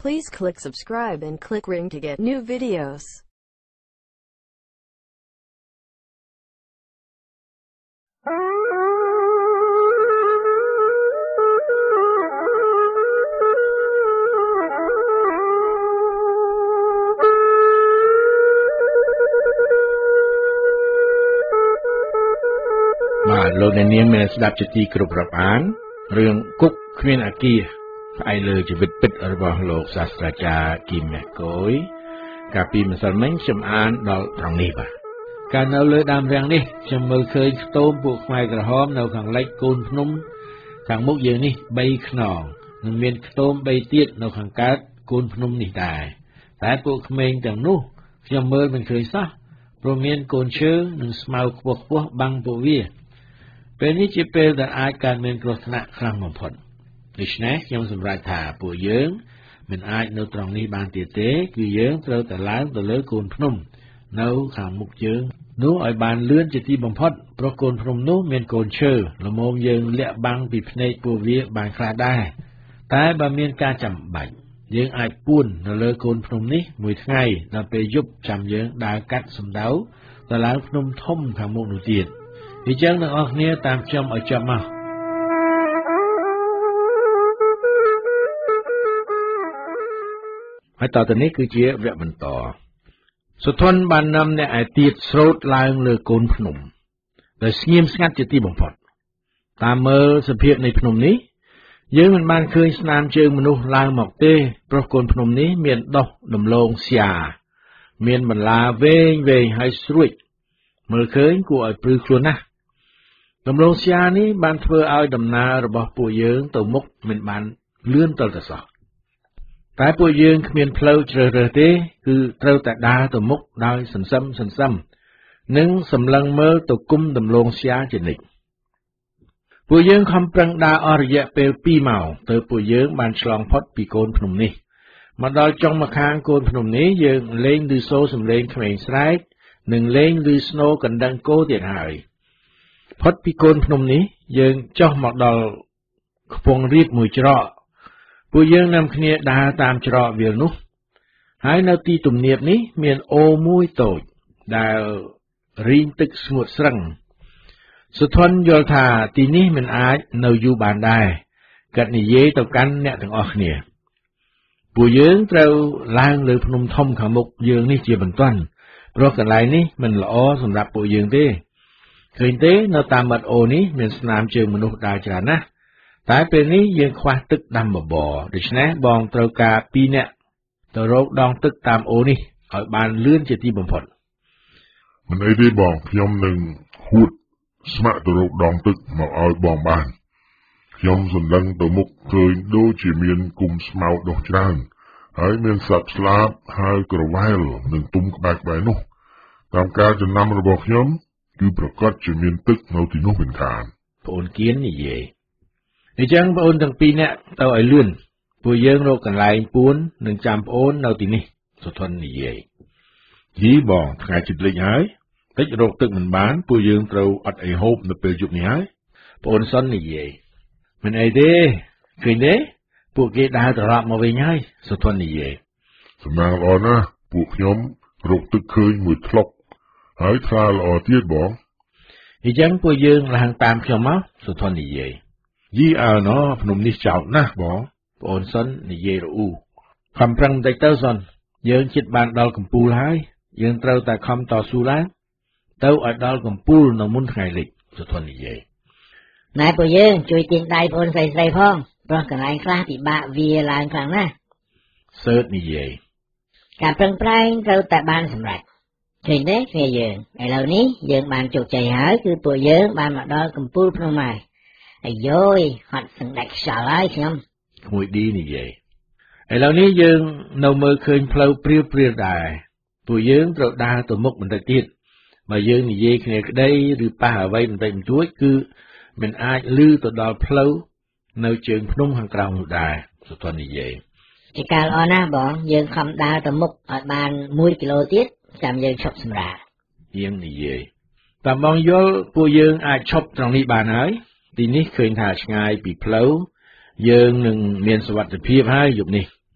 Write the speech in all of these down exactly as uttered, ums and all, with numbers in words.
Please click subscribe and click ring to get new videos. បាទលោកអ្នកនាងមានស្ដាប់ជាទីគោរពរាប់អានរឿងគុកគ្មានអាគារផ្អែកលើជីវិតពិតរបស់លោកសាស្ត្រាចារ្យគីមម៉ាកុយកាលពីម្សិលមិញខ្ញុំអានដល់ត្រង់នេះបាទកាលនៅលើដើមរាំងនេះខ្ញុំមើលឃើញខ្ទមពួកខ្មែរក្រហមនៅខាងលិចកូនភ្នំខាងមុខយើងនេះបីខ្នងនិងមានខ្ទមបីទៀតនៅខាងកើតកូនភ្នំនេះដែរតែពួកក្មេងទាំងនោះខ្ញុំមើលមិនឃើញសោះព្រោះមានកូនឈើនិងស្មៅខ្ពស់ខ្ពស់បាំងពួកវាពេលនេះជាពេលដែលអាចកើតមានគ្រោះថ្នាក់ខ្លាំងបំផុតដូច្នេះខ្ញុំសម្រេចថាពួកយើងមិនអាចនៅត្រង់នេះបានទៀតទេគឺយើងត្រូវតែឡើងទៅលើកូនភ្នំនៅខាងមុខយើងនោះឲ្យបានលឿនជាទីបំផុតព្រោះកូនភ្នំនោះមានកូនឈើល្មមយើងលាក់បាំងពីភ្នែកពួកវាបានខ្លះដែរតែបើមានការចាំបាច់យើងអាចពួននៅលើកូនភ្នំនេះមួយថ្ងៃដល់ពេលយប់ចាំយើងដើរកាត់សំដៅទៅឡើងភ្នំធំខាងមុខនោះទៀតអញ្ចឹងអ្នកនរគ្នាតាមខ្ញុំឲ្យចាប់មកហើយតទៅនេះគឺជាវគ្គបន្តសុធនបាននាំអ្នកឯទៀតស្រោតឡើងលើកូនភ្នំដែលស្ងៀមស្ងាត់ជាទីបំផុតតាមមើលសភាពនៃភ្នំនេះយើងមិនបានឃើញស្នាមជើងមនុស្សឡើងមកទេព្រោះកូនភ្នំនេះមានដុះដំឡូងស្យាមានបន្លាវែងវែងហើយស្រួចមើលឃើញគួរឲ្យព្រឺខ្លួនណាស់ដំឡូងស្យានេះបានធ្វើឲ្យដំណើររបស់ពួកយើងទៅមុខមិនបានលឿនទាល់តែសោះតែពួកយើងគ្មានផ្លូវជ្រើសរើសទេគឺត្រូវតែដើរទៅមុខដោយសន្សឹមសន្សឹមនិងសម្លឹងមើលទៅគុំដំឡូងស្យាជានិច្ចពួកយើងខំប្រឹងដើរអស់រយៈពេលពីរម៉ោងទៅពួកយើងបានឆ្លងផុតពីកូនភ្នំនេះមកដល់ចុងម្ខាងកូនភ្នំនេះយើងលេងឮសូរសំឡេងក្មេងស្រែកនិងលេងឮស្នូរកណ្ដឹងគោទៀតហើយផុតពីកូនភ្នំនេះយើងចុះមកដល់ខ្ពង់រាបមួយច្រកពួកយើងនាំគ្នាដើរតាមច្រកវាលនោះហើយនៅទីទំនាបនេះមានអូរមួយតូចដែលរីងទឹកស្ងួតស្រឹងសុធនយល់ថាទីនេះមិនអាចនៅយូរបានដែរគាត់និយាយទៅកាន់អ្នកទាំងអស់គ្នាពួកយើងត្រូវឡើងលើភ្នំធំខាងមុខយើងនេះជាបន្ទាន់ព្រោះកន្លែងនេះមិនល្អសម្រាប់ពួកយើងទេឃើញទេនៅតាមមាត់អូរនេះមានស្នាមជើងមនុស្សដើរច្រើនណាស់តែពេលនេះយើងខ្វះទឹកដាំបបរដូច្នេះបងត្រូវការពីរនាក់ទៅរកដងទឹកតាមអូរនេះឲ្យបានលឿនជាទីបំផុតមិនអីទេបងខ្ញុំនឹងហួតស្ម័គ្រទៅរកដងទឹកមកឲ្យបងបានខ្ញុំសន្លឹងទៅមុខឃើញដូចជាមានគុំស្មៅដុះច្រើនហើយមានសត្វស្លាបហើយក្រវ៉ែលនិងទុំក្បែរក្បែរនោះតាមការចំណាំរបស់ខ្ញុំគឺប្រកាសជាមានទឹកនៅទីនោះមិនខានប្អូនគៀននិយាយអញ្ចឹងប្អូនទាំងពីរនាក់ទៅឲ្យលឿនពួកយើងរកកន្លែងពួននិងចាំប្អូននៅទីនេះសុធននិយាយយីបងថ្ងៃជិតលិចហើយតិចរកទឹកមិនបានពួកយើងត្រូវអត់អីហូបនៅពេលយប់នេះហើយប្អូនសុននិយាយមិនអីទេឃើញទេពួកគេដើរត្រឡប់មកវិញហើយសុធននិយាយសំណាងល្អណាស់ពួកខ្ញុំរកទឹកឃើញមួយថ្លុកហើយថ្លាល្អទៀតបងអញ្ចឹងពួកយើងឡើងតាមខ្ញុំមកសុធននិយាយយីអើណោភ្នំនេះចោតណាស់បងប្អូនសុននិយាយរអ៊ូខំប្រឹងបន្តិចទៅសុនយើងជិតបានដល់កំពូលហើយយើងត្រូវតែខំតស៊ូឡើងទៅឲ្យដល់កំពូលនៅមុនថ្ងៃលិចសុធននិយាយណែពួកយើងជួយទាញដៃប្អូនស្រីស្រីផងព្រោះកន្លែងខ្លះពិបាកវាឡើងខ្លាំងណាស់សឺតនិយាយការប្រឹងប្រែងត្រូវតែបានសម្រេចឃើញទេគ្នាយើងឥឡូវនេះយើងបានជោគជ័យហើយគឺពួកយើងបានមកដល់កំពូលភ្នំហើយអាយយហត់សឹងដាច់ខ្យល់ហើយខ្ញុំក្មួយឌីនិយាយឥឡូវនេះយើងនៅមើលឃើញផ្លូវព្រាវព្រាវដែរពួកយើងត្រូវដើរទៅមុខបន្តិចទៀតបើយើងនិយាយគ្នាក្តីឬប៉ះអ្វីបន្តិចបន្តួចគឺមិនអាចលឺទៅដល់ផ្លូវនៅជើងភ្នំខាងក្រោមនោះដែរសុធននិយាយជាការល្អណាស់បងយើងខំដើរទៅមុខឲ្យបានមួយគីឡូទៀតចាំយើងឈប់សម្រាកយើងនិយាយតាមបងយល់ពួកយើងអាចឈប់ត្រង់នេះបានហើយទីនេះឃើញថាឆ្ងាយពីផ្លូវយើងនឹងមានសុវត្ថិភាពហើយយប់នេះ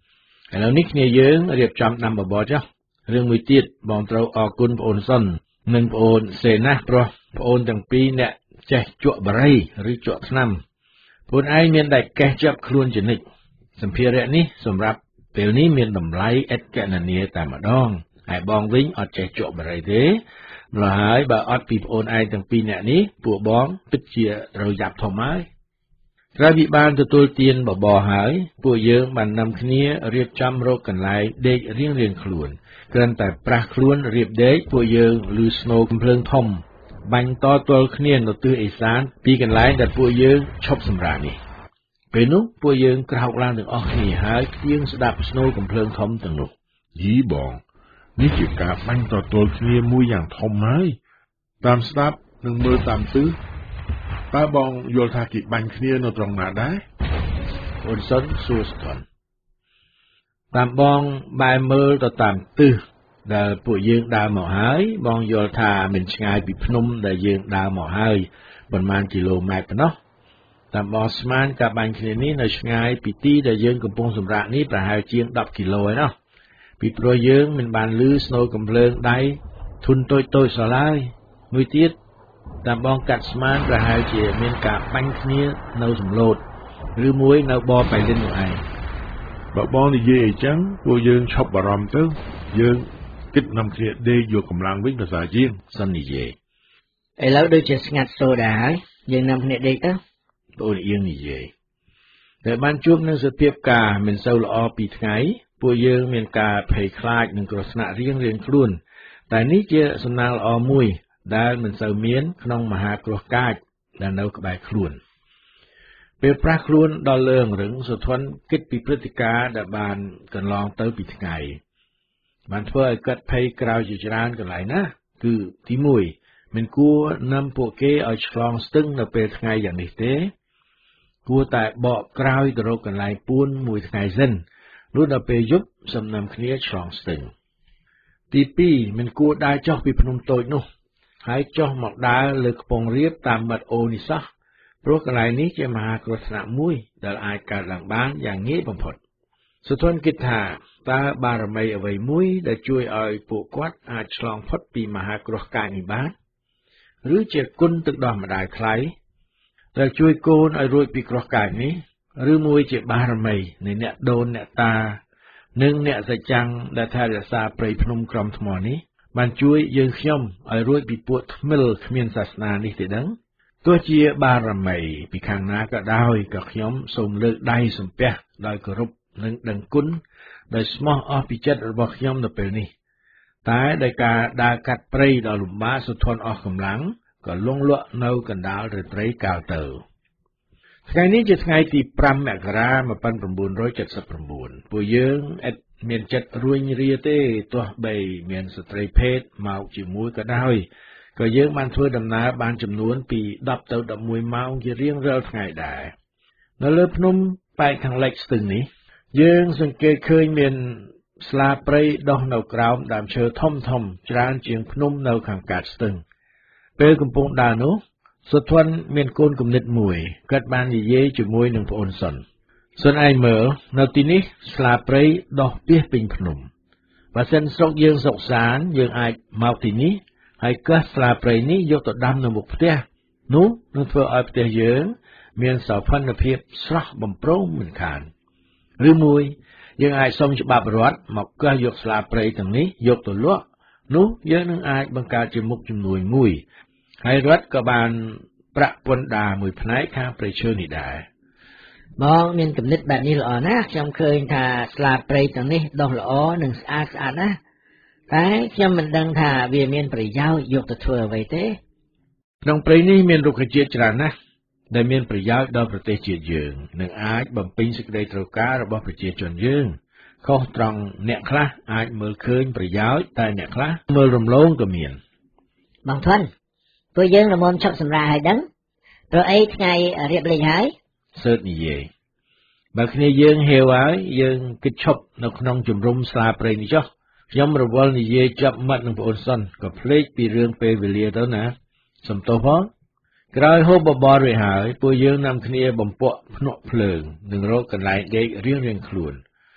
ឥឡូវនេះគ្នាយើងរៀបចំដាំបបរចុះរឿងមួយទៀតបងត្រូវអរគុណបងអូនសុននិងបងអូនសេណាស់ព្រោះបងអូនទាំងពីរអ្នកចេះជក់បារីឬជក់ថ្នាំបងឯងមានតែកេះចាប់ខ្លួនជានិច្ចសម្ភារៈនេះសម្រាប់ពេលនេះមានតម្លៃឥតកណនាតែម្ដងហើយបងវិញអត់ចេះជក់បារីទេម្ល៉េះហើយបើអត់ពីបងអូនឯងទាំងពីរអ្នកនេះពួកបងពិតជាត្រូវយ៉ាប់ធំហើយក្រោយពីបានទទួលទានបបរហើយពួកយើងបាននាំគ្នារៀបចំរកកន្លែងដេករៀងរៀងខ្លួនគ្រាន់តែប្រាស់ខ្លួនរៀបដេកពួកយើងឮស្នូរកំភ្លើងធំបាញ់តទល់គ្នានៅទិសឦសានពីកន្លែងដែលពួកយើងឈប់សម្រាកនេះពេលនោះពួកយើងក្រោកឡើងទាំងអស់គ្នាហើយផ្ទៀងស្ដាប់ស្នូរកំភ្លើងធំទាំងនោះយីបងនេះជាការបាញ់តទល់គ្នាមួយយ៉ាងធំហើយតាមស្ដាប់និងមើលតាមទិសតើបងយល់ថាគេបាញ់គ្នានៅត្រង់ណាដែរអូនសុនសួរស្ទន់តាមបងបែរមើលទៅតាមទិសដែលពួកយើងដើរមកហើយបងយល់ថាមិនឆ្ងាយពីភ្នំដែលយើងដើរមកហើយប្រហែលគីឡូម៉ែត្រប៉ុណ្ណោះតាមបងស្មានការបាញ់គ្នានេះនៅឆ្ងាយពីទីដែលយើងកំពុងសម្រាកនេះប្រហែលជាងដប់គីឡូឯណោះពីព្រោះយើងមិនបានឮស្នូរកំភ្លើងដៃធុនតូចតូចសោះឡើយមួយទៀតតាមបងកាត់ស្មានប្រហែលជាមានការបាញ់គ្នានៅសំឡូតឬមួយនៅបបៃលិននោះឯងបើបងនិយាយអញ្ចឹងពួកយើងឈប់បារម្ភទៅយើងគិតនាំគ្នាដេកយកកម្លាំងវិញប្រសើរជាងសិននិយាយឥឡូវដូចជាស្ងាត់សូដែរហើយយើងនាំគ្នាដេកទៅបងយើងនិយាយតែបានជួបនឹងសភាពការមិនសូវល្អពីថ្ងៃពួកយើងមានការភ័យខ្លាចនឹងគ្រោះថ្នាក់រៀងរៀងខ្លួនតែនេះជាសំណាងល្អមួយដែលមិនសូវមានក្នុងមហាគ្រោះកាចដែលនៅក្បែរខ្លួនពេលប្រាស់ខ្លួនដល់លើងរឹងសុធនគិតពីព្រឹត្តិការណ៍ដែលបានកន្លងទៅពីថ្ងៃបានធ្វើឲ្យកាត់ភ័យក្រៅជាច្រើនកន្លែងណាគឺទីមួយមិនគួរនាំពួកគេឲ្យឆ្លងស្ទឹងនៅពេលថ្ងៃយ៉ាងនេះទេគួរតែបកក្រោយទៅរកកន្លែងពួនមួយថ្ងៃសិនលុះដល់ពេលយប់សំណាំគ្នាឆ្លងស្ទឹងទីពីរមិនគួរដើរចុះពីភ្នំតូចនោះហើយចុះមកដើរលើខ្ពង់រាបតាមមាត់អូនេះសោះព្រោះកន្លែងនេះជាមហាគ្រោះថ្នាក់មួយដែលអាចកើតឡើងបានយ៉ាងងាយបំផុតសុធនគិតថាតើបារមីអ្វីមួយដែលជួយឲ្យពួកគាត់អាចឆ្លងផុតពីមហាគ្រោះកាចនេះបានឬជាគុណទឹកដោះម្ដាយថ្លៃដែលជួយកូនឲ្យរួចពីគ្រោះកាចនេះឬមួយជាបារមីនៃអ្នកដូនអ្នកតានិងអ្នកសច្ចាំងដែលថែរក្សាព្រៃភ្នំក្រំថ្មនេះបានជួយយើងខ្ញុំឲ្យរួចពីពួកថ្មិលគ្មានសាសនានេះទេដឹងទោះជាបារមីពីខាងណាក៏ដោយក៏ខ្ញុំសូមលើកដៃសំពះដោយគោរពនិងដឹងគុណដោយស្មោះអស់ពីចិត្តរបស់ខ្ញុំនៅពេលនេះតែដោយការដើរកាត់ព្រៃដ៏លំបាកសុធនអស់កម្លាំងក៏លង់លក់នៅកណ្ដាលរាត្រីកាលទៅថ្ងៃនេះជាថ្ងៃទីប្រាំមករា១៩៧៩ពួកយើងឥតមានចិត្តរួញរាទេទោះបីមានស្ត្រីភេទមកជាមួយក៏ដោយក៏យើងបានធ្វើដំណើរបានចំនួនពីដប់ទៅដប់មួយម៉ោងជារៀងរាល់ថ្ងៃដែរនៅលើភ្នំប៉ែកខាងលិចស្ទឹងនេះយើងសង្កេតឃើញមានស្លាព្រៃដុះនៅក្រោមដើមឈើធំធំច្រើនជាងភ្នំនៅខាងកាត់ស្ទឹងពេលកំពុងដើរនោះសុធនមានកូនគំនិតមួយគាត់បាននិយាយជាមួយនឹងប្អូនសុនសុនឯងមើលនៅទីនេះស្លាព្រៃដុះពាសពេញភ្នំបើសិនស្រុកយើងសុកសានយើងអាចមកទីនេះហើយកោះស្លាព្រៃនេះយកទៅដាំនៅមុខផ្ទះនោះនឹងធ្វើឲ្យផ្ទះយើងមានសោភ័ណភាពស្រស់បំព្រងមិនខានឬមួយយើងអាចសុំច្បាប់រដ្ឋមកកោះយកស្លាព្រៃទាំងនេះយកទៅលក់នោះយើងនឹងអាចបង្កើតជាមុខជំនួយមួយហើយរដ្ឋក៏បានប្រាក់ពន្ធដារមួយផ្នែកខាងព្រៃឈើនេះដែរបងមានគំនិតបែបនេះល្អណាស់ខ្ញុំឃើញថាស្លាព្រៃទាំងនេះដុះល្អនិងស្អាតស្អាតណាស់តែខ្ញុំមិនដឹងថាវាមានប្រយោជន៍យកទៅធ្វើអ្វីទេក្នុងព្រៃនេះមានរុក្ខជាតិច្រើនណាស់ដែលមានប្រយោជន៍ដល់ប្រទេសជាតិយើងនិងអាចបំពេញសេចក្តីត្រូវការរបស់ប្រជាជនយើងខុសត្រង់អ្នកខ្លះអាចមើលឃើញប្រយោជន៍តែអ្នកខ្លះមើលរំលងក៏មានបងធន់ពួកយើងល្មមឈប់សម្រាកហើយដឹងព្រោះអីថ្ងៃរៀបលេងហើយសើតនិយាយបើគ្នាយើងហេវហើយយើងគិតឈប់នៅក្នុងជំរំស្លាព្រៃនេះចុះខ្ញុំរវល់និយាយចាប់មាត់នឹងប្អូនសុនក៏ភ្លេចពីរឿងពេលវេលាទៅណាសំទោសផងក្រោយហូបបបររួចហើយពួកយើងនាំគ្នាបំពក់ភ្នក់ភ្លើងនិងរកកន្លែងដេករៀងៗខ្លួន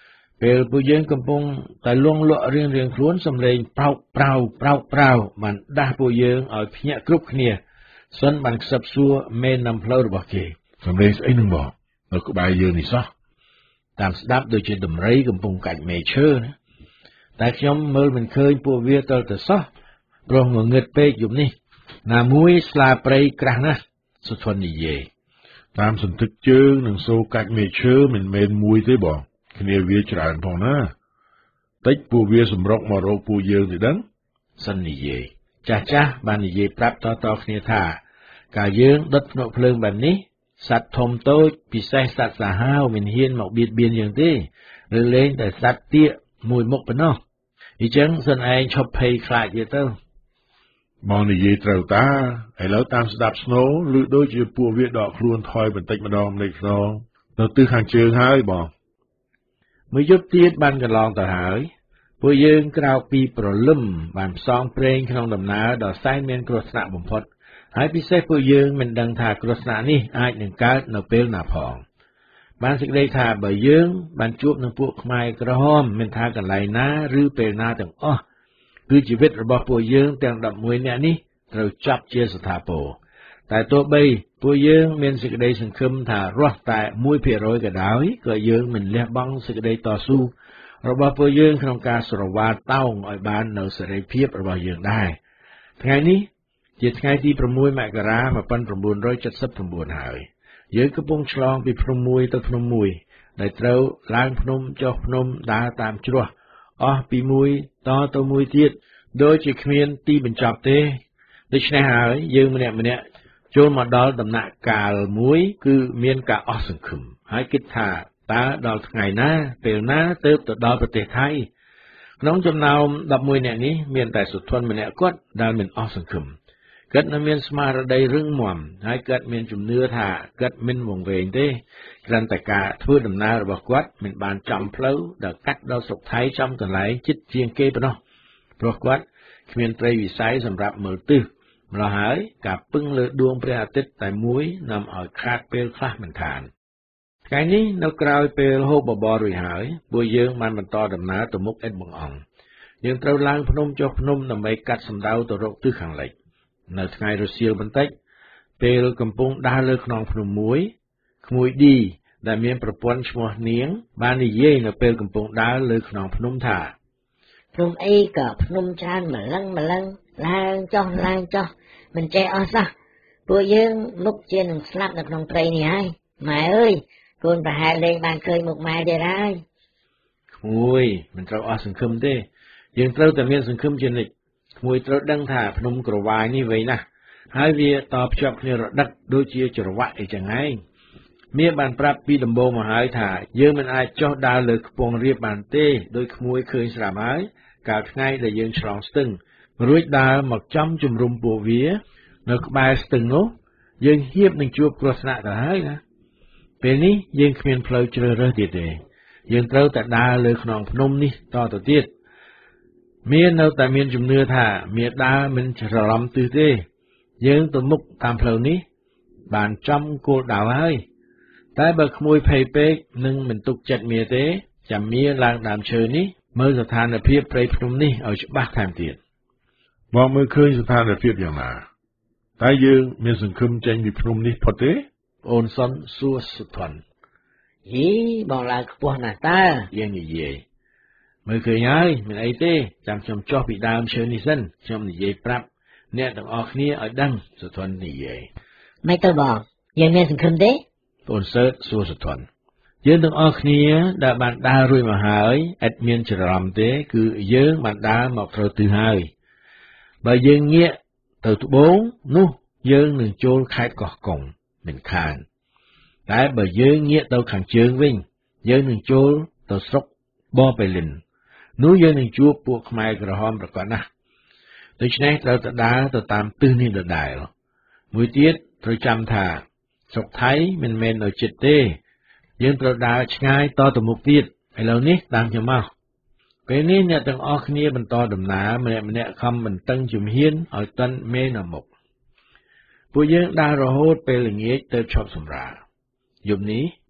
ពេលពួកយើងកំពុងតែលងលក់រៀងរៀងខ្លួនសំឡេងប្រោកប្រៅប្រោកប្រៅបានដាស់ពួកយើងឲ្យភ្ញាក់គ្រប់គ្នាសិនបានខ្សឹបសួរមេនំផ្លូវរបស់គេសំឡេងស្អីនឹងបងនៅក្បែរយើងនេះសោះតាមស្ដាប់ដូចជាដំរីកំពុងកាច់មែកឈើណាតែខ្ញុំមើលមិនឃើញពួកវាទល់តែសោះព្រោះងងឹតពេកយប់នេះណាមួយស្លាព្រៃក្រាស់ណាស់សុធននិយាយតាមសន្តិចជើងនិងសូរកាច់មែកឈើមិនមែនមួយទេបងគ្នាវាច្រើនផងណាតិចពួកវាសម្រុកមករកពួកយើងទៅដឹងសិននិយាយចាស់ចាស់បាននិយាយប្រាប់តតគ្នាថាកាលយើងដុតភ្នក់ភ្លើងបែបនេះសត្វធំតូចពិសេសសត្វសាហាវមិនហ៊ានមកបៀតបៀនយើងទេឬលែងតែសត្វទាកមួយមុខប៉ុណ្ណោះអញ្ចឹងសិនឯងឈប់ភ័យខ្លាចវាទៅបងនិយាយត្រូវតាឥឡូវតាមស្ដាប់ស្នូឬដូចជាពួកវាដកខ្លួនថយបន្តិចម្ដងម្លេចខ្នងនៅទិសខាងជើងហើយបងមួយយប់ទៀតបានកន្លងទៅហើយពួកយើងក្រោកពីព្រលឹមបានផ្សងព្រេងក្នុងដំណើរដ៏សែនមានគ្រោះថ្នាក់បំផុតហើយពិសេសពួកយើងមិនដឹងថាគ្រោះថ្នាក់នេះអាចនឹងកើតនៅពេលណាផងបានសេចក្តីថាបើយើងបានជួបនឹងពួកខ្មែរក្រហមមិនថាកន្លែងណាឬពេលណាទាំងអស់គឺជីវិតរបស់ពួកយើងទាំងដប់មួយនាក់នេះត្រូវចាប់ជាស្ថាពរតែទោះបីពួកយើងមានសេចក្តីសង្ឃឹមថារស់តែ មួយភាគរយ ក៏ដោយក៏យើងមិនលះបង់សេចក្តីតស៊ូរបស់ពួកយើងក្នុងការស្រវាតតោងឲ្យបាននៅសេរីភាពរបស់យើងដែរថ្ងៃនេះជាថ្ងៃទីប្រាំមួយមករា១៩៧៩ហើយយើងកំពុងឆ្លងពីភ្នំមួយទៅភ្នំមួយដែលត្រូវឡើងភ្នំចុះភ្នំដើរតាមជ្រោះអស់ពីមួយតទៅមួយទៀតដូចជាគ្មានទីបញ្ចប់ទេដូច្នេះហើយយើងម្នាក់ម្នាក់ចូលមកដល់ដំណាក់កាលមួយគឺមានការអស់សង្ឃឹមហើយគិតថាតើដល់ថ្ងៃណាពេលណាទើបទៅដល់ប្រទេសថៃក្នុងចំណោមដប់មួយនាក់នេះមានតែសុធនម្នាក់គាត់ដែលមិនអស់សង្ឃឹមគាត់នៅមានស្មារតីរឹងមាំហើយគាត់មានជំនឿថាគាត់មិនវង្វេងទេគ្រាន់តែការធ្វើដំណើររបស់គាត់មិនបានចំផ្លូវដែលកាត់ដល់ស្រុកថៃចំកន្លែងជិតជាងគេប៉ុណ្ណោះព្រោះគាត់គ្មានត្រីវិស័យសម្រាប់មើលទិសម្ល៉េះហើយការពឹងលើដួងព្រះអាទិត្យតែមួយនាំឲ្យខាតពេលខ្លះមិនខានថ្ងៃនេះនៅក្រោយពេលហូបបបររួចហើយពួកយើងបានបន្តដំណើរទៅមុខអ៊ិតបង្អង់យើងត្រូវឡើងភ្នំចុះភ្នំដើម្បីកាត់សម្ដៅទៅរកទិសខាងលិចនៅថ្ងៃរសៀលបន្តិចពេលកំពុងដើរលើខ្នងភ្នំមួយក្មួយឌីដែលមានប្រពន្ធឈ្មោះនាងបាននិយាយនៅពេលកំពុងដើរលើខ្នងភ្នំថាភ្នំអីក៏ភ្នំច្រើនម្លឹងម្លឹងឡើងចុះឡើងចុះមិនចេះអស់សោះពួកយើងមុខជានឹងស្លាប់នៅក្នុងព្រៃនេះហើយម៉ែអើយកូនប្រហែលលេងបានឃើញមុខម៉ែទៀតហើយក្មួយមិនត្រូវអស់សង្ឃឹមទេយើងត្រូវតែមានសង្ឃឹមជានិច្ចក្មួយត្រូវដឹងថាភ្នំក្រវាយនេះវែងណាស់ហើយវាតភ្ជាប់គ្នារដឹកដូចជាច្រវាក់អីចឹងឯងមាបានប្រាប់ពីដំបូងមកហើយថាយើងមិនអាចចុះដើរលើខ្ពង់រាបបានទេដោយក្មួយឃើញស្រាប់ហើយកាលថ្ងៃដែលយើងឆ្លងស្ទឹងរួចដើរមកចំជំរុំពួកវានៅក្បែរស្ទឹងនោះយើងហៀបនឹងជួបគ្រោះថ្នាក់ទៅហើយណាពេលនេះយើងគ្មានផ្លូវជ្រើសរើសទៀតទេយើងត្រូវតែដើរលើខ្នងភ្នំនេះតទៅទៀតមាននៅតែមានជំនឿថាមានដើរមិនច្រឡំទិសទេយើងទៅមុខតាមផ្លូវនេះបានចំគោលដៅហើយតែបើក្មួយភ័យពេកនឹងមិនទុកចិត្តមាទេចាំមាឡើងដើមឈើនេះមើលស្ថានភាពព្រៃភ្នំនេះឲ្យច្បាស់ថែមទៀតមកមើលឃើញស្ថានភាពយ៉ាងណាតែយើងមានសង្ឃឹមចេញពីភ្នំនេះផុតទេអូនសុនសួរសុធនយីបងឡើងខ្ពស់ណាស់តើយើងនិយាយមើលឃើញហើយមិនអីទេចាំខ្ញុំចុះពីដើមឈើនេះសិនខ្ញុំនិយាយប្រាប់អ្នកទាំងអស់គ្នាឲ្យដឹងសុធននិយាយមិនទៅបងយើងមានសង្ឃឹមទេអូនសើតសួរសុធនយើងទាំងអស់គ្នាដែលបានដើររួចមកហើយឥតមានច្រឡំទេគឺយើងបានដើរមកត្រូវទិសហើយបើយើងងាកទៅត្បូងនោះយើងនឹងចូលខេត្តកោះកុងមិនខានតែបើយើងងាកទៅខាងជើងវិញយើងនឹងចូលទៅស្រុកបបេលិននោះយើងនឹងជួបពួកខ្មែរក្រហមប្រកបណាស់ដូច្នេះត្រូវទៅដើរទៅតាមទិសនេះដដែលមួយទៀតត្រូវចាំថាស្រុកថៃមិនមែននៅជិតទេយើងត្រូវដើរឆ្ងាយតទៅមុខទៀតឥឡូវនេះតាមខ្ញុំមកពេលនេះអ្នកទាំងអស់គ្នាបន្តដំណើរម្នាក់ម្នាក់ខំបន្តឹងជំហានឲ្យទាន់មេនៅមុខពួកយើងដើររហូតពេលល្ងាចទៅឈប់សម្រាកយប់នេះ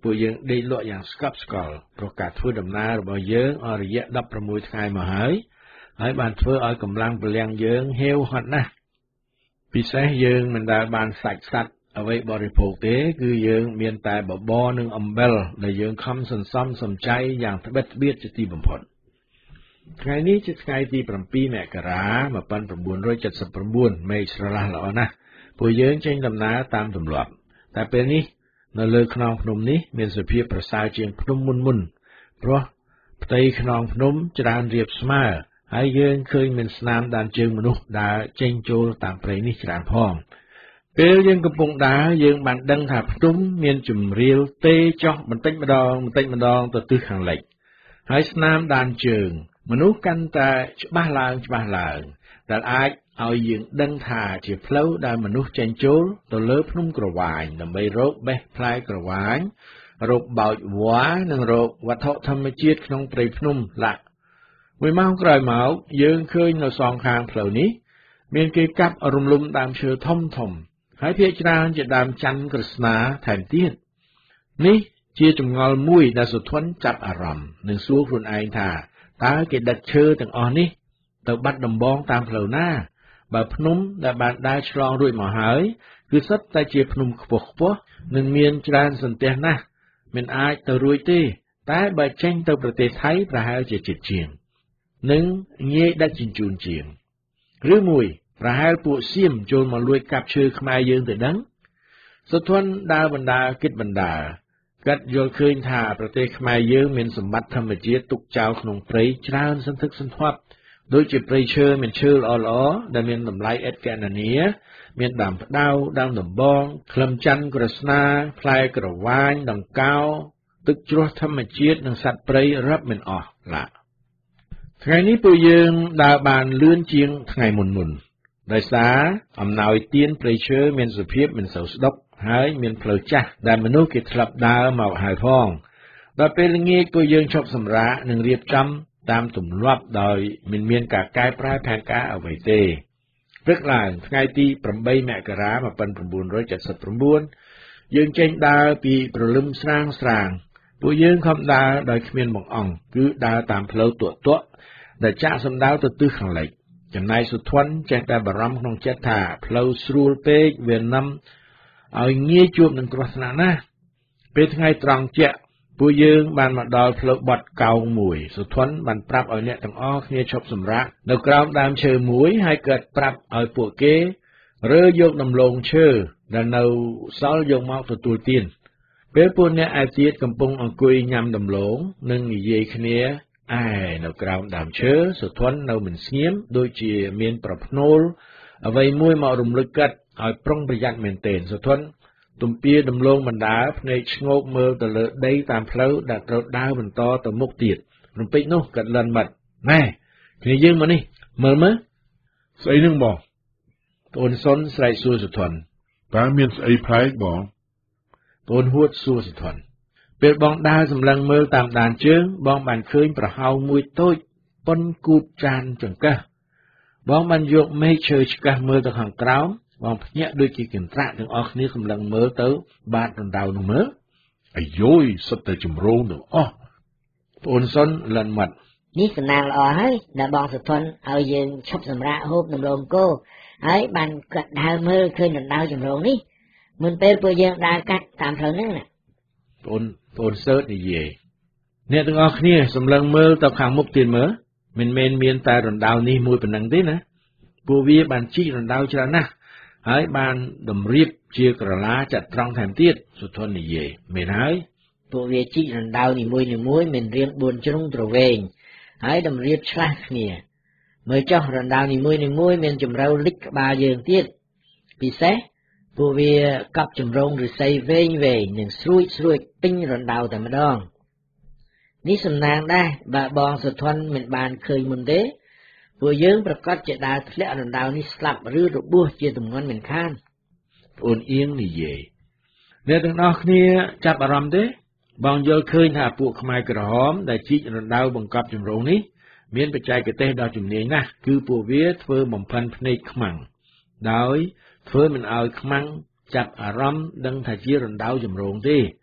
ពួកយើងដេកលក់យ៉ាងស្កប់ស្កល់ព្រោះការធ្វើដំណើររបស់យើងអស់រយៈដប់ប្រាំមួយថ្ងៃមកហើយហើយបានធ្វើឲ្យកម្លាំងពលំយើងហេវហត់ណាស់ពិសេសយើងមិនដែលបានសាច់សត្វអ្វីបរិភោគទេគឺយើងមានតែបបរនិងអំបិលដែលយើងខំសន្សំសំចៃយ៉ាងត្បិតត្បៀតជាទីបំផុតថ្ងៃនេះជាថ្ងៃទីប្រាំពីរមករា១៩៧៩មេឃស្រឡះល្អណាស់ពួកយើងចេញដំណើរតាមទម្លាប់តែពេលនេះនៅលើខ្នងភ្នំនេះមានសភាពប្រសើរជាងភ្នំមុនមុនព្រោះផ្ទៃខ្នងភ្នំច្រើនរាបស្មើហើយយើងឃើញមានស្នាមដានជើងមនុស្សដើរចេញចូលតាមព្រៃនេះច្រើនផងពេលយើងកំពុងដើរយើងបានដឹងថាភ្នំមានជម្រាលទេចុះបន្តិចម្ដងបន្តិចម្ដងទៅទិសខាងលិចហើយស្នាមដានជើងមនុស្សកាន់តែច្បាស់ឡើងច្បាស់ឡើងដែលអាចឲ្យយើងដឹងថាជាផ្លូវដែលមនុស្សចេញចូលទៅលើភ្នំក្រវាញដើម្បីរកបេះផ្លែក្រវាញរកបោចវ៉ានិងរកវត្ថុធម្មជាតិក្នុងព្រៃភ្នំឡាក់មួយម៉ោងក្រោយមកយើងឃើញនៅសងខាងផ្លូវនេះមានគេកាប់រំលំដើមឈើធំធំហើយភាគច្រើនជាដើមច័ន្ទក្រស្នាថែមទៀតនេះជាចម្ងល់មួយដែលសុធនចាប់អារម្មណ៍និងសួរខ្លួនឯងថាតើគេដឹកឈើទាំងអស់នេះទៅបាត់ដំបងតាមផ្លូវណាបើភ្នំដែលបានដើរឆ្លងរួចមកហើយគឺសុទ្ធតែជាភ្នំខ្ពស់ខ្ពស់និងមានច្រើនសន្ទះណាស់មិនអាចទៅរួចទេតែបើចេញទៅប្រទេសថៃប្រហែលជាជិតជាងនិងងាយដឹកជញ្ជូនជាងឬមួយប្រហែលពួកសៀមចូលមកលួចកាប់ឈើខ្មែរយើងទៅដឹងសុធនដើរបណ្ដាគិតបណ្ដាកាត់យល់ឃើញថាប្រទេសខ្មែរយើងមានសម្បត្តិធម្មជាតិទុកចោលក្នុងព្រៃច្រើនសន្ធឹកសន្ធាប់ដូចជាព្រៃឈើមានឈើល្អល្អដែលមានតម្លៃឥតគណនាមានដើមផ្ដៅដើមដំបងក្លឹមច័ន្ទក្រស្នាផ្លែក្រវាញដង្កោទឹកជ្រោះធម្មជាតិនិងសត្វព្រៃរាប់មិនអស់ឡាថ្ងៃនេះពួកយើងដើរបានលឿនជាងថ្ងៃមុនមុនដោយសារអំណោយទានព្រៃឈើមានសភាពមិនសូវស្ដុកហើយមានផ្លូវចាស់ដែលមនុស្សគេធ្លាប់ដើរមកហើយផងដល់ពេលល្ងាចពួកយើងឈប់សម្រាកនិងរៀបចំតាមទម្លាប់ដោយមិនមានការកែប្រែផែនការអ្វីទេព្រឹកឡើងថ្ងៃទីប្រាំបីមករា១៩៧៩យើងចេញដើរពីព្រលឹមស្រាងស្រាងពួកយើងខំដើរដោយគ្មានបង្អង់គឺដើរតាមផ្លូវទក់ទក់ដែលចាក់សំដៅទៅទិសខាងលិចចំណែកសុធនចេះតែបារម្ភក្នុងចិត្តថាផ្លូវស្រួលពេកវានាំឲ្យងាយជួបនឹងគ្រោះថ្នាក់ណាស់ពេលថ្ងៃត្រង់ជាក់ពួកយើងបានមកដល់ផ្លូវបត់កោងមួយសុធនបានប្រាប់ឲ្យអ្នកទាំងអស់គ្នាឈប់សម្រាកនៅក្រោមដើមឈើមួយហើយគាត់ប្រាប់ឲ្យពួកគេរើយកដំឡូងឈើដែលនៅសល់យកមកទទួលទានពេលពួកអ្នកឯទៀតកំពុងអង្គុយញ៉ាំដំឡូងនិងនិយាយគ្នាឯនៅក្រោមដើមឈើសុធននៅមិនស្ងៀមដូចជាមានប្រភ្នូលអ្វីមួយមករំលឹកកាត់ឲ្យប្រុងប្រយ័ត្នមែនទែនសុធនទំពាដំឡូងបណ្ដាភ្នែកឆ្ងោកមើលទៅលើដីតាមផ្លូវដែលត្រូវដើរបន្តទៅមុខទៀតរំពេចនោះកាត់លិនបាត់ណែគ្នាយើងមកនេះមើលមើលស្អីនឹងបងប្អូនសុនស្រែកសួរសុធនតើមានស្អីប្លែកបងប្អូនហួតសួរសុធនពេលបងដើរសម្លឹងមើលតាមដានជើងបងបានឃើញប្រហោងមួយតូចប៉ុនគូតចានចង្កឹះបងបានយកមេឃឈើឆ្កាស់មើលទៅខាងក្រោមបងភ្ញាក់ដូចជាកន្ត្រាក់ទាំងអស់គ្នាសម្លឹងមើលទៅបាតរណ្ដៅនោះមើលអាយយសុទ្ធតែចម្រូងទាំងអស់ប្អូនសុនលិនមាត់នេះសំណាងល្អហើយដែលបងសុធនឲ្យយើងឈប់សម្រាកហូបដំឡូងគោហើយបានកាត់ដើរមើលឃើញរណ្ដៅចម្រូងនេះមុនពេលពួកយើងដើរកាត់តាមផ្លូវហ្នឹងណាប្អូនប្អូនសើតនិយាយអ្នកទាំងអស់គ្នាសម្លឹងមើលទៅខាងមុខទៀតមើលមិនមែនមានតែរណ្ដៅនេះមួយប៉ុណ្ណឹងទេណាពួកវាបានជីករណ្ដៅច្រើនណាស់ហើយបានតម្រៀបជាក្រឡាចាត់ត្រង់ថែមទៀតសុធននិយាយមែនហើយពួកវាជីករណ្ដៅនីមួយនីមួយមានរាងបួនជ្រុងទ្រវែងហើយតម្រៀបឆ្លាស់គ្នាមើលចុះរណ្ដៅនីមួយនីមួយមានជម្រៅលិចក្បាលយើងទៀតពិសេសពួកវាកប់ចម្រងឫស្សីវែងវែងនិងស្រួចស្រួចពេញរណ្ដៅតែម្ដងនេះសំណាងដែរបើបងសុធនមិនបានឃើញមុនទេពួកយើងប្រកាសជាដើរធ្លាក់រណ្ដៅនេះស្លាប់ឬរបួសជាទម្ងន់មិនខានប្អូនអៀងនិយាយអ្នកទាំងអស់គ្នាចាប់អារម្មណ៍ទេបងយល់ឃើញថាពួកខ្មែរក្រហមដែលជីករណ្ដៅបង្កប់ចម្រងនេះមានបច្ចេកទេសដ៏ជំនាញណាស់គឺពួកវាធ្វើបំផិនភ្នែកខ្មាំងដោយធ្វើមិនឲ្យខ្មាំងចាប់អារម្មណ៍ដឹងថាជារណ្ដៅចម្រងទេ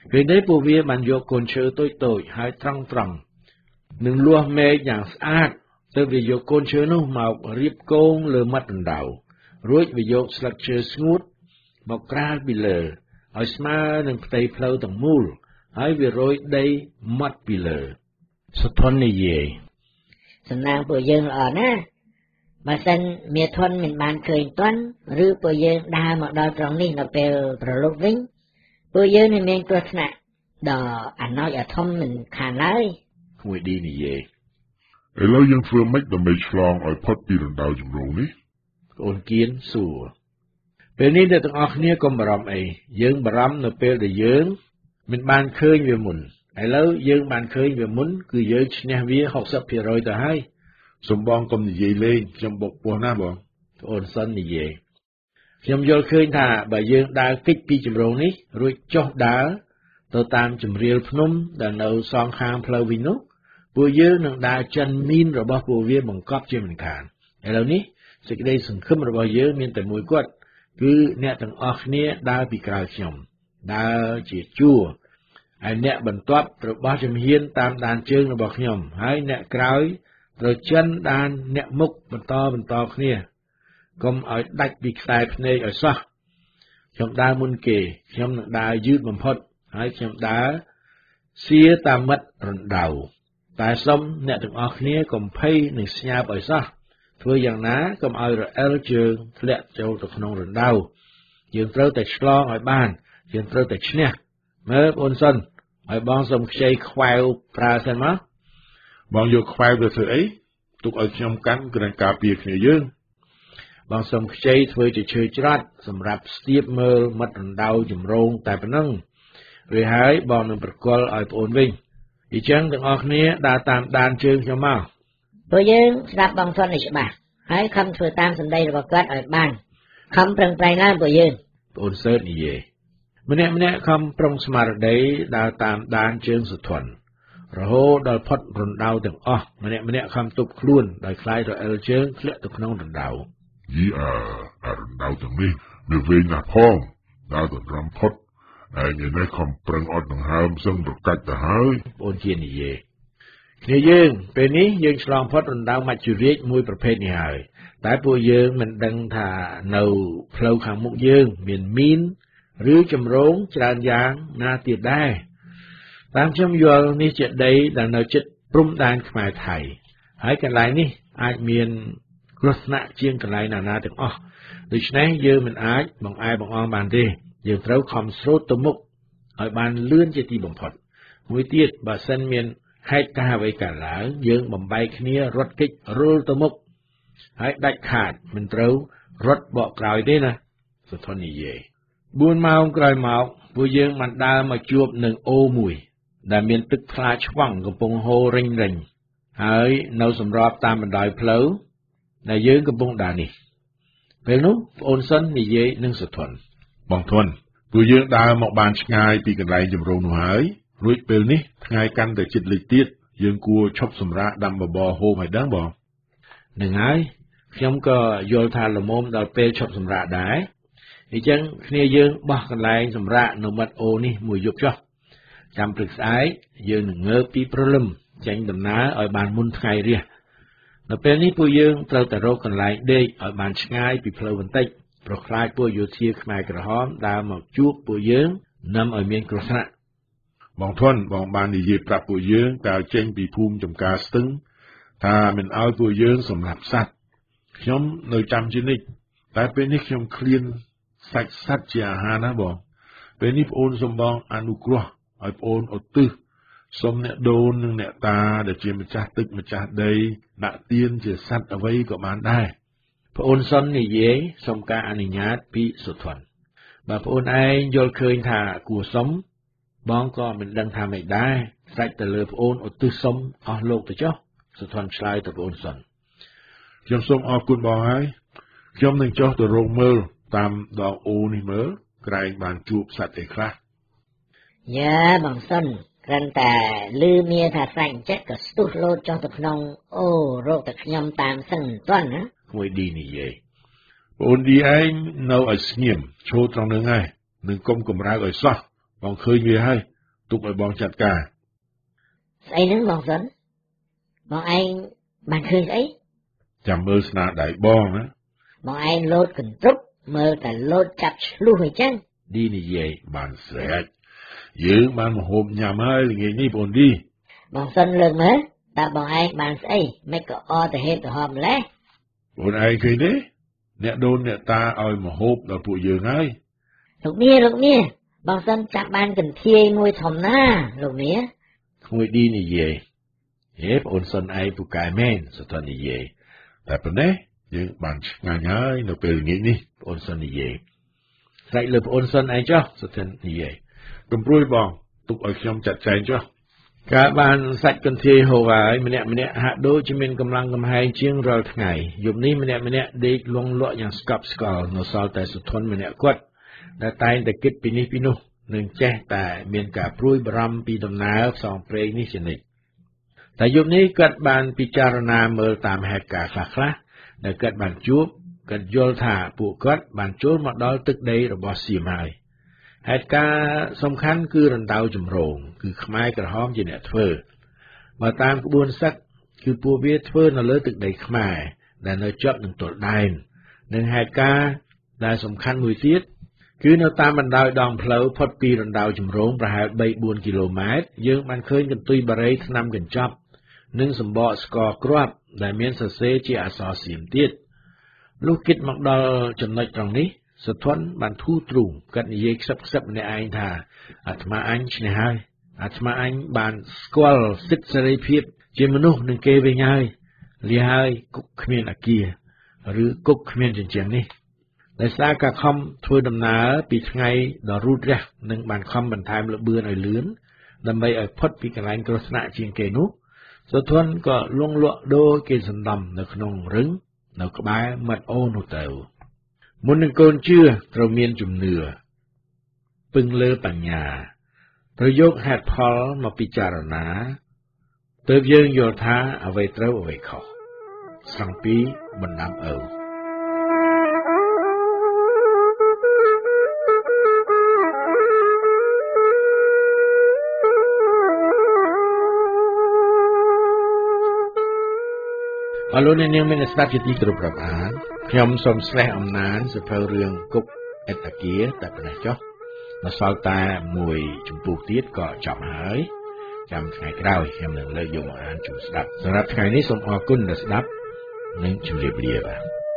ពេលនេះពួកវាបានយកកូនឈើតូចៗហើយត្រង់ត្រង់នឹងលួសមេឃយ៉ាងស្អាតទើបវាយកកូនឈើនោះមករៀបគងលើមាត់រណ្ដៅរួចវាយកស្លឹកឈើស្ងួតមកក្រាលពីលើឲ្យស្មើនឹងផ្ទៃផ្លូវទាំងមូលហើយវារោយដីមាត់ពីលើសធននិយាយសំណាងពួកយើងល្អណាស់បើសិនមាធនមិនបានឃើញទាន់ឬពួកយើងដើរមកដល់ត្រង់នេះនៅពេលប្រលប់វិញពួកយើងនឹងមានគ្រោះថ្នាក់ដ៏អាណោចអាធំមិនខានឡើយគួយឌីនិយាយឥឡូវយើងធ្វើម៉េចដើម្បីឆ្លងឲ្យផុតពីរណ្ដៅជំរងនេះអូនគៀនសួរពេលនេះអ្នកទាំងអស់គ្នាកុំបារម្ភអីយើងបារម្ភនៅពេលដែលយើងមិនបានឃើញវាមុនឥឡូវយើងបានឃើញវាមុនគឺយើងឈ្នះវាหกสิบเปอร์เซ็นต์ ទៅហើយសំបងកុំនិយាយលេងខ្ញុំបុកពោះណាបងអូនសិននិយាយខ្ញុំយល់ឃើញថាបើយើងដើរគេចពីជំរងនេះរួចចុះដើរទៅតាមជម្រាលភ្នំដែលនៅសងខាងផ្លូវវិញនោះពួកយើងនឹងដើរចិនមីនរបស់ពួកវាបង្កប់ជាមិនខានឥឡូវនេះសេចក្តីសង្ឃឹមរបស់យើងមានតែមួយគត់គឺអ្នកទាំងអស់គ្នាដើរពីក្រោយខ្ញុំដើរជាជួរហើយអ្នកបន្ទាប់របស់ជំហានតាមដានជើងរបស់ខ្ញុំហើយអ្នកក្រោយត្រូវចិនដានអ្នកមុខបន្តបន្តគ្នាកុំឲ្យដាច់ពីខ្សែភ្នែកឲ្យសោះខ្ញុំដើរមុនគេខ្ញុំនឹងដើរយឺតបំផុតហើយខ្ញុំដើរសៀតាមមិត្តរណ្ដៅតែសូមអ្នកទាំងអស់គ្នាកុំភ័យនឹងស្ញាប់ឲ្យសោះធ្វើយ៉ាងណាកុំឲ្យរអិលជើងធ្លាក់ចូលទៅក្នុងរណ្ដៅយើងត្រូវតែឆ្លងឲ្យបានយើងត្រូវតែឈ្នះមើលអូនសិនឲ្យបងសូមខ្ចីខ្វែវប្រើសិនមកបងយកខ្វែវទៅធ្វើអីទុកឲ្យខ្ញុំកាន់គ្រាន់ការពារគ្នាយើងបងសូមខ្ចីធ្វើជាឈើច្រាត់សម្រាប់ស្ទាបមើលមាត់រណ្ដៅចម្រងតែប៉ុណ្ណឹងរួចហើយបងនឹងប្រគល់ឲ្យប្អូនវិញអញ្ចឹងទាំងអស់គ្នាដើរតាមដានជើងខ្ញុំមកពួកយើងស្ដាប់បងធននេះច្បាស់ហើយខំធ្វើតាមសម្ដីរបស់គាត់ឲ្យបានខំប្រឹងប្រែងឡើងពួកយើងប្អូនសើតនិយាយម្នាក់ម្នាក់ខំប្រុងស្មារតីដើរតាមដានជើងសុធនរហូតដល់ផុតរណ្ដៅទាំងអស់ម្នាក់ម្នាក់ខំទប់ខ្លួនដោយខ្លាចរអិលជើងធ្លាក់ទៅក្នុងរណ្ដៅយីអាអារណ្ដៅទាំងនេះវាវែងណាស់ផងដើរទៅត្រឹមផុតហើយញ៉ែនេះខំប្រឹងអត់ដង្ហើមសឹងប្រកាច់ទៅហើយបងជានិយាយគ្នាយើងពេលនេះយើងឆ្លងផុតរណ្ដៅមច្ចុរាជមួយប្រភេទនេះហើយតែពួកយើងមិនដឹងថានៅផ្លូវខាងមុខយើងមានមីនឬចម្រងច្រើនយ៉ាងណាទៀតដែរតាមខ្ញុំយល់នេះជាដីដែលនៅជិតព្រំដែនខ្មែរថៃហើយកន្លែងនេះអាចមានគ្រោះថ្នាក់ជាងកន្លែងណាណាទាំងអស់ដូច្នេះយើងមិនអាចបង្អែបង្អង់បានទេយើងត្រូវខំស្រូតទៅមុខឲ្យបានលឿនជាទីបំផុតមួយទៀតបើសិនមានហេតុការណ៍អ្វីកើតឡើងយើងបំបែកគ្នារត់គេចរុលទៅមុខហើយដាច់ខាតមិនត្រូវរត់បកក្រោយទេណាសុធននិយាយបួនម៉ោងក្រោយមកពួកយើងបានដើរមកជួបនឹងអូមួយដែលមានទឹកថ្លាឆ្វង់កំពុងហូររិញរិញហើយនៅសម្របតាមបណ្ដោយផ្លូវដែលយើងកំពុងដើរនេះពេលនោះប្អូនសិននិយាយនឹងសុធនបងធនពួកយើងដើរមកបានឆ្ងាយពីកន្លែងចម្រងនោះហើយរួចពេលនេះថ្ងៃកាន់តែជិតលេខទៀតយើងគួរឈប់សម្រាកដាំបបរហូបឲ្យដឹងបងនឹងហើយខ្ញុំក៏យល់ថាល្មមដល់ពេលឈប់សម្រាកដែរអញ្ចឹងគ្នាយើងបោះកន្លែងសម្រាកនៅមាត់អូនេះមួយយប់ចុះចាំព្រឹកស្អែកយើងនឹងងើបពីព្រលឹមចេញដំណើរឲ្យបានមុនថ្ងៃរះនៅពេលនេះពួកយើងត្រូវតែរកកន្លែងដេកឲ្យបានឆ្ងាយពីផ្លូវបន្តិចប្រខ្លាចពួកយោធាខ្មែរក្រហមដើរមកជួបពួកយើងនាំឲ្យមានគ្រោះថ្នាក់បងធនបងបាននិយាយប្រាប់ពួកយើងកាលចេញពីភូមិចំការស្ទឹងថាមិនឲ្យពួកយើងសម្លាប់សត្វខ្ញុំនៅចាំជានិច្ចតែពេលនេះខ្ញុំឃ្លានសាច់សត្វជាអាហារណាបងពេលនេះប្អូនសូមបងអនុគ្រោះឲ្យប្អូនឧទ្ទិសសូមអ្នកដូននិងអ្នកតាដែលជាម្ចាស់ទឹកម្ចាស់ដីដាក់ទានជាសត្វអ្វីក៏បានដែរប្អូនសុននិយាយសូមការអនុញ្ញាតពីសុធនបើប្អូនឯងយល់ឃើញថាគួរសុំបងក៏មិនដឹងថាម៉េចដែរស្រេចទៅលើប្អូនឧទ្ទិសសុំអស់លោកទៅចុះសុធនឆ្លើយទៅប្អូនសុនខ្ញុំសូមអរគុណបងហើយខ្ញុំនឹងចុះទៅរកមើលតាមដងអូនេះមើលក្រែងបានជួបសត្វអីខ្លះយ៉ាបងសុនគ្រាន់តែឮមានថាស្រាច់ចិត្តក៏ស្ទុះលោតចុះទៅក្នុងអូរកតែខ្ញុំតាមសឹងមិនទាន់ណាមួយឌីនិយាយបងឌីឯងនៅឲ្យស្ងៀមឈរត្រង់នឹងហើយនឹងកុំកម្រើកឲ្យសោះបងឃើញវាហើយទុកឲ្យបងចាត់ការស្អីហ្នឹងបងសិនបងឯងបានឃើញស្អីចាំមើលស្នាដៃបងណាបងឯងលោតកន្ទ្រុបមើលតែលោតចាប់ឆ្លុះអញ្ចឹងឌីនិយាយបានស្រេចយើងបានមកហូបញ៉ាំហើយល្ងាចនេះបងឌីបងសិនលើកមើលតើបងឯងបានស្អីមិនក៏អទៅហេតុទៅហមម្លេះបងឯងឃើញទេអ្នកដូនអ្នកតាឲ្យមកហូបដល់ពួកយើងហើយលោកនេះលោកនេះបងសិនចាប់បានកន្ធាយមួយធំណាលោកនេះក្មួយឌីនិយាយហេបងសិនឯងពូកែមែនសតនិយាយតែប៉ុណ្ណេះយើងបានឆ្ងាញ់ហើយនៅពេលល្ងាចនេះបងសិននិយាយស្រែកលើបងសិនឯងចុះសតនិយាយកុំព្រួយបងទុកឲ្យខ្ញុំចាត់ចែងចុះការបានសាច់កន្ធាយហូរហើយម្នាក់ម្នាក់ហាក់ដូចជាមានកម្លាំងកំហែងជាងរាល់ថ្ងៃយប់នេះម្នាក់ម្នាក់ដេកលងលក់យ៉ាងស្កប់ស្កល់នៅសល់តែសុធនម្នាក់គាត់ដែលតែងតែគិតពីនេះពីនោះនឹងចេះតែមានការព្រួយបារម្ភពីដំណើរផ្សងព្រេងនេះជានិច្ចតែយប់នេះគាត់បានពិចារណាមើលតាមហេតុការណ៍ខ្លះៗដែលគាត់បានជួបគាត់យល់ថាពួកគាត់បានចូលមកដល់ទឹកដីរបស់សៀមហើយហេតុការណ៍សំខាន់គឺរណ្ដៅជំរងគឺខ្មែរក្រហមជាអ្នកធ្វើបើតាមក្បួនសឹកគឺពួកវាធ្វើនៅលើទឹកដីខ្មែរដែលនៅជាប់នឹងទល់ដែននិងហេតុការណ៍ដែលសំខាន់មួយទៀតគឺនៅតាមបណ្ដោយដងផ្លូវផុតពីរណ្ដៅជំរងប្រហែល បីបួន គីឡូម៉ែត្រយើងបានឃើញកន្ទុយបារីថ្នាំកញ្ចប់និងសម្បកស្ករគ្រាប់ដែលមានសរសេរជាអក្សរសៀមទៀតលុះគិតមកដល់ចំណុចត្រង់នេះសធនបានធូរទ្រូងគាត់និយាយខ្សឹបខ្សឹបម្នាក់ឯងថាអាត្មាអញឈ្នះហើយអាត្មាអញបានស្គាល់សិទ្ធិសេរីភាពជាមនុស្សនឹងគេវិញហើយលីហើយគុកគ្មានអាគារឬគុកគ្មានជញ្ជាំងនេះដោយសារការខំធ្វើដំណើរពីថ្ងៃដ៏រូតរះនិងបានខំបន្ថែមលបឿនឲ្យលឿនដើម្បីឲ្យផុតពីកន្លែងគ្រោះថ្នាក់ជាងគេនោះសធនក៏លងលក់ដូរគេសណ្ដំនៅក្នុងរឹងនៅក្បែរមាត់អូនោះទៅមុននឹងកូនជឿត្រូវមានជំនឿពឹងលើបញ្ញាប្រយោគហេតុផលមកពិចារណាទើបយើងយល់ថាអ្វីត្រូវអ្វីខុសស្រង់ពីបណ្ដាំឪអរលោកអ្នកនាងមានស្ដាប់ជាទីគោរពរាប់អានខ្ញុំសូមស្លេះអំណានសភៅរឿងគុកអេតាគាតែប៉ុណ្ណេះចុះនៅសល់តែមួយជំពូកទៀតក៏ចប់ហើយចាំថ្ងៃក្រោយខ្ញុំនឹងលើកយកមកអានជូនស្ដាប់សម្រាប់ថ្ងៃនេះសូមអរគុណដែលស្ដាប់និងជម្រាបលាបាទ